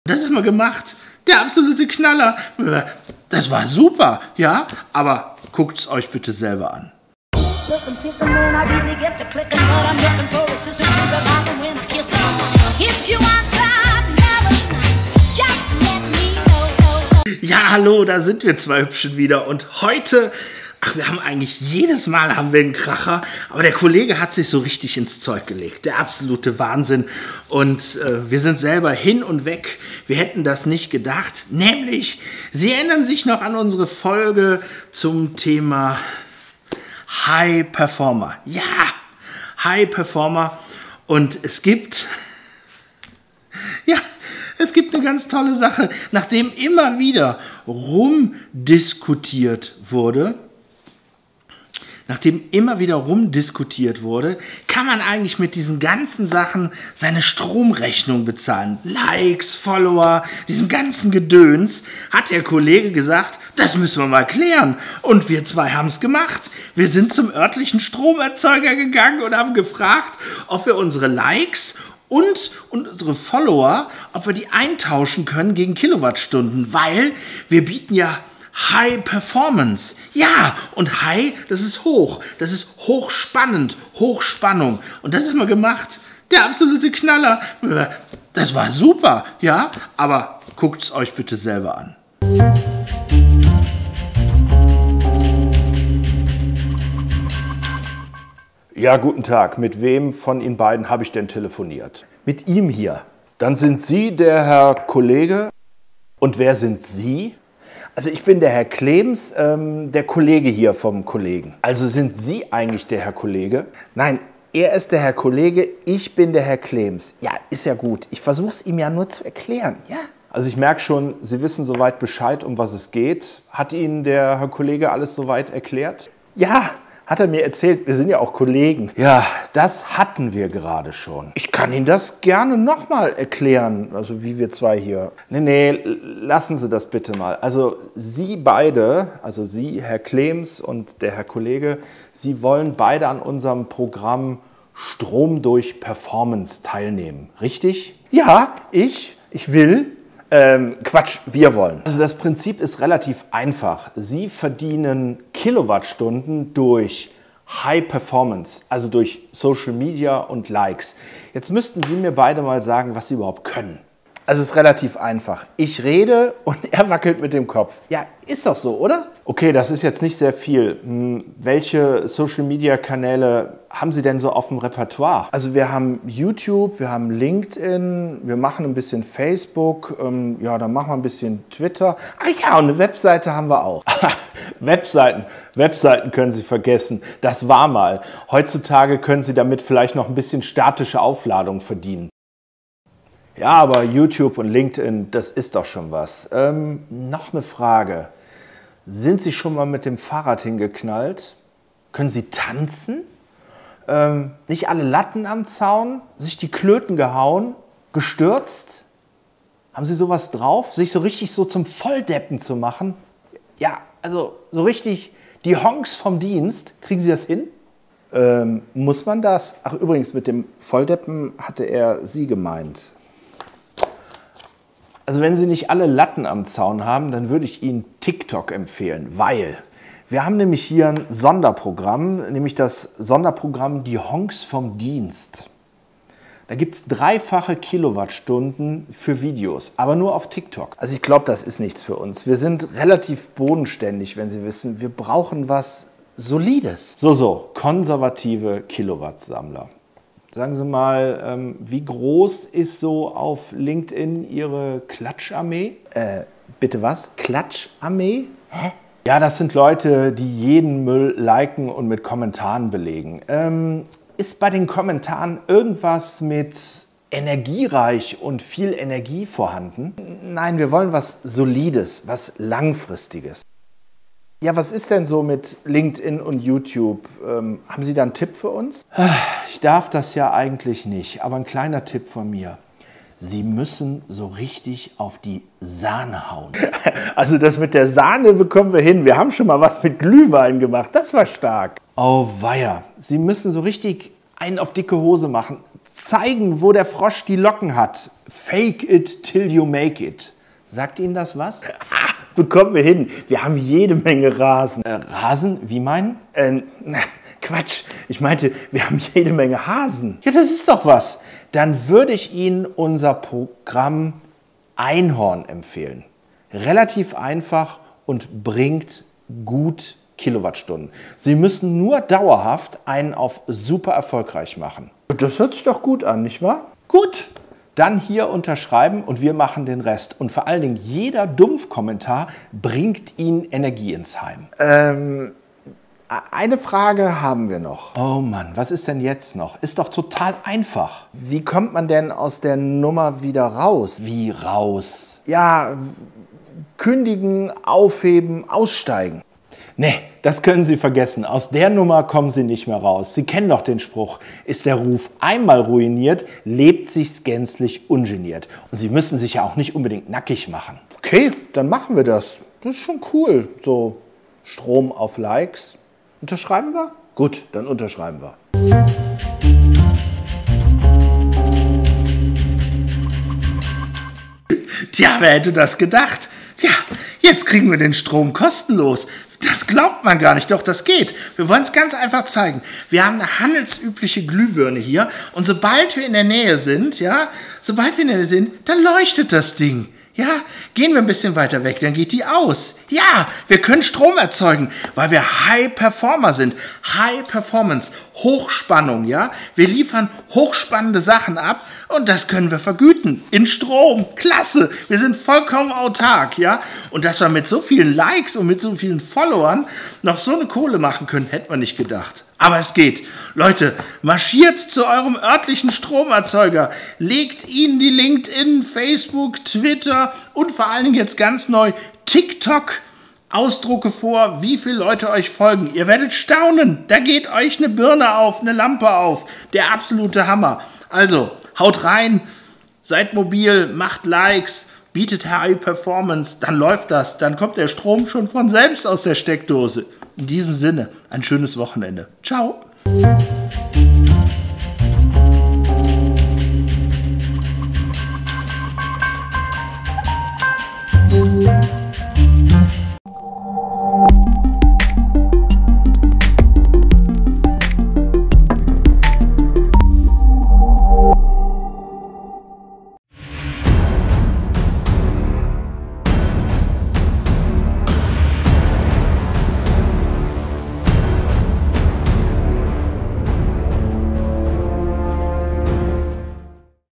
Das haben wir gemacht. Der absolute Knaller. Das war super, ja, aber guckt es euch bitte selber an. Ja, hallo, da sind wir zwei Hübschen wieder und heute... Ach, wir haben eigentlich jedes Mal haben wir einen Kracher, aber der Kollege hat sich so richtig ins Zeug gelegt. Der absolute Wahnsinn. Und wir sind selber hin und weg. Wir hätten das nicht gedacht. Nämlich, Sie erinnern sich noch an unsere Folge zum Thema High Performer. Ja, High Performer. Und es gibt... Ja... Es gibt eine ganz tolle Sache. Nachdem immer wieder rumdiskutiert wurde, kann man eigentlich mit diesen ganzen Sachen seine Stromrechnung bezahlen. Likes, Follower, diesem ganzen Gedöns, hat der Kollege gesagt, das müssen wir mal klären. Und wir zwei haben es gemacht. Wir sind zum örtlichen Stromerzeuger gegangen und haben gefragt, ob wir unsere Likes und unsere Follower, ob wir die eintauschen können gegen Kilowattstunden, weil wir bieten ja High Performance. Ja, und High, das ist hoch, das ist hochspannend, Hochspannung. Und das haben wir gemacht. Der absolute Knaller. Das war super, ja, aber guckt es euch bitte selber an. Ja, guten Tag. Mit wem von Ihnen beiden habe ich denn telefoniert? Mit ihm hier. Dann sind Sie der Herr Kollege. Und wer sind Sie? Also ich bin der Herr Klems, der Kollege hier vom Kollegen. Also sind Sie eigentlich der Herr Kollege? Nein, er ist der Herr Kollege, ich bin der Herr Klems. Ja, ist ja gut. Ich versuche es ihm ja nur zu erklären, ja. Also ich merke schon, Sie wissen soweit Bescheid, um was es geht. Hat Ihnen der Herr Kollege alles soweit erklärt? Ja, hat er mir erzählt. Wir sind ja auch Kollegen. Ja, das hatten wir gerade schon. Ich kann Ihnen das gerne nochmal erklären, also wie wir zwei hier. Nee, lassen Sie das bitte mal. Also Sie beide, also Sie, Herr Klems und der Herr Kollege, Sie wollen beide an unserem Programm Strom durch Performance teilnehmen, richtig? Ja, ich will. Quatsch, wir wollen. Also das Prinzip ist relativ einfach. Sie verdienen Kilowattstunden durch High Performance, also durch Social Media und Likes. Jetzt müssten Sie mir beide mal sagen, was Sie überhaupt können. Also es ist relativ einfach. Ich rede und er wackelt mit dem Kopf. Ja, ist doch so, oder? Okay, das ist jetzt nicht sehr viel. Welche Social-Media-Kanäle haben Sie denn so auf dem Repertoire? Also wir haben YouTube, wir haben LinkedIn, wir machen ein bisschen Facebook, ja, dann machen wir ein bisschen Twitter. Ah ja, und eine Webseite haben wir auch. Webseiten können Sie vergessen. Das war mal. Heutzutage können Sie damit vielleicht noch ein bisschen statische Aufladung verdienen. Ja, aber YouTube und LinkedIn, das ist doch schon was. Noch eine Frage. Sind Sie schon mal mit dem Fahrrad hingeknallt? Können Sie tanzen? Nicht alle Latten am Zaun? Sich die Klöten gehauen? Gestürzt? Haben Sie sowas drauf? Sich so richtig so zum Volldeppen zu machen? Ja, also so richtig die Honks vom Dienst. Kriegen Sie das hin? Muss man das? Ach übrigens, mit dem Volldeppen hatte er Sie gemeint. Also wenn Sie nicht alle Latten am Zaun haben, dann würde ich Ihnen TikTok empfehlen, weil wir haben nämlich hier ein Sonderprogramm, nämlich das Sonderprogramm Die Honks vom Dienst. Da gibt es 3-fache Kilowattstunden für Videos, aber nur auf TikTok. Also ich glaube, das ist nichts für uns. Wir sind relativ bodenständig, wenn Sie wissen. Wir brauchen was Solides. So, konservative Kilowattsammler. Sagen Sie mal, wie groß ist so auf LinkedIn Ihre Klatscharmee? Bitte was? Klatscharmee? Hä? Ja, das sind Leute, die jeden Müll liken und mit Kommentaren belegen. Ist bei den Kommentaren irgendwas mit energiereich und viel Energie vorhanden? Nein, wir wollen was Solides, was Langfristiges. Ja, was ist denn so mit LinkedIn und YouTube? Haben Sie da einen Tipp für uns? Ich darf das ja eigentlich nicht, aber ein kleiner Tipp von mir. Sie müssen so richtig auf die Sahne hauen. Also das mit der Sahne bekommen wir hin. Wir haben schon mal was mit Glühwein gemacht. Das war stark. Oh weia. Sie müssen so richtig einen auf dicke Hose machen. zeigen, wo der Frosch die Locken hat. Fake it till you make it. Sagt Ihnen das was? Bekommen wir hin. Wir haben jede Menge Rasen. Rasen? Wie meinen? Quatsch. Ich meinte, wir haben jede Menge Hasen. Ja, das ist doch was. Dann würde ich Ihnen unser Programm Einhorn empfehlen. Relativ einfach und bringt gut Kilowattstunden. Sie müssen nur dauerhaft einen auf super erfolgreich machen. Das hört sich doch gut an, nicht wahr? Gut, dann hier unterschreiben und wir machen den Rest. Und vor allen Dingen, jeder Dumpfkommentar bringt Ihnen Energie ins Heim. Eine Frage haben wir noch. Oh Mann, was ist denn jetzt noch? Ist doch total einfach. Wie kommt man denn aus der Nummer wieder raus? Wie raus? Ja, kündigen, aufheben, aussteigen. Nee, das können Sie vergessen. Aus der Nummer kommen Sie nicht mehr raus. Sie kennen doch den Spruch, ist der Ruf einmal ruiniert, lebt sich's gänzlich ungeniert. Und Sie müssen sich ja auch nicht unbedingt nackig machen. Okay, dann machen wir das. Das ist schon cool. So Strom auf Likes. Unterschreiben wir? Gut, dann unterschreiben wir. Tja, wer hätte das gedacht? Ja, jetzt kriegen wir den Strom kostenlos. Das glaubt man gar nicht, doch das geht. Wir wollen es ganz einfach zeigen. Wir haben eine handelsübliche Glühbirne hier und sobald wir in der Nähe sind, dann leuchtet das Ding. Ja, gehen wir ein bisschen weiter weg, dann geht die aus. Ja, wir können Strom erzeugen, weil wir High Performer sind. High Performance, Hochspannung, ja. Wir liefern hochspannende Sachen ab und das können wir vergüten. In Strom, klasse. Wir sind vollkommen autark, ja. Und dass wir mit so vielen Likes und mit so vielen Followern noch so eine Kohle machen können, hätten wir nicht gedacht. Aber es geht. Leute, marschiert zu eurem örtlichen Stromerzeuger, legt ihnen die LinkedIn, Facebook, Twitter und vor allen Dingen jetzt ganz neu TikTok Ausdrucke vor, wie viele Leute euch folgen. Ihr werdet staunen. Da geht euch eine Birne auf, eine Lampe auf. Der absolute Hammer. Also, haut rein, seid mobil, macht Likes, bietet High Performance, dann läuft das. Dann kommt der Strom schon von selbst aus der Steckdose. In diesem Sinne, ein schönes Wochenende. Ciao.